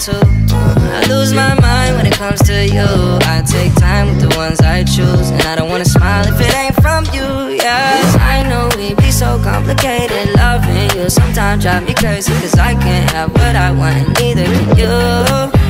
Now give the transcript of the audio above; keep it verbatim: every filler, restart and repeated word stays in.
too. I lose my mind when it comes to you. I take time with the ones I choose, and I don't wanna smile if it ain't from you, yeah. I know we be so complicated, loving you sometimes drive me crazy, cause I can't have what I want and neither can you.